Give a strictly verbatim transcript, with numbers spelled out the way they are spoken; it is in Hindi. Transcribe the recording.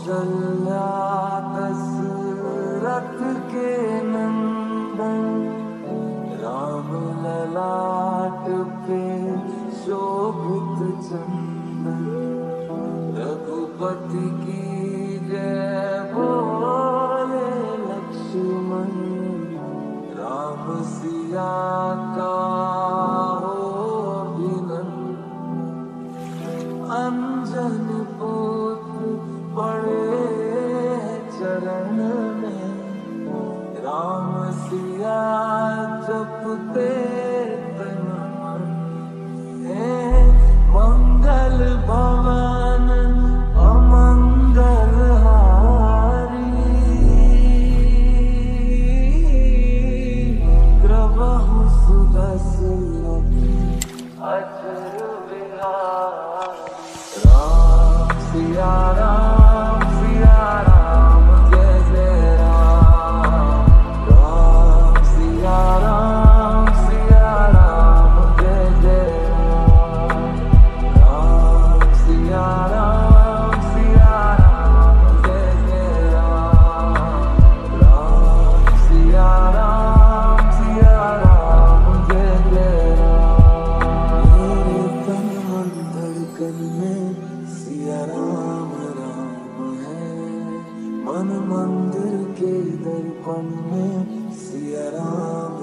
कौशल्या दशरथ के नंदन, राम ललाट पे शोभित चंदन। रघुपति की जय बोले लक्ष्मण, राम सिया का हो अभिनंदन। अंजन पुत्र पड़े चरण में, राम सिया जपते तन मन। हे मंगल भवन अमंगल हारी, कृपहु सुदशरथ अचर बिहारी। राम सिया राम सिया राम जय जय राम। राम सिया राम सिया राम जय जय राम। राम सिया राम सिया राम जय जय राम। राम सिया राम सिया राम जय जय राम। मेरे तन मन धड़कन में सिया राम राम है, मन मंदिर के दर्पण में सिया राम